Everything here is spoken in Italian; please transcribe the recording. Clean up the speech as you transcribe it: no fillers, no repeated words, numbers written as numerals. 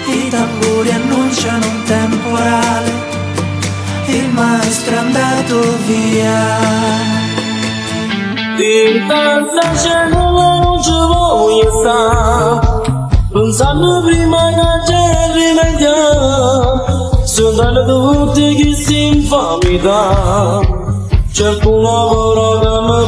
I tamburi annunciano un temporale, il maestro è andato via. Tanta gente non ci voglio stare, pensando prima che ci rimediamo, sono tutti che si infamano, cerco un lavoro che mi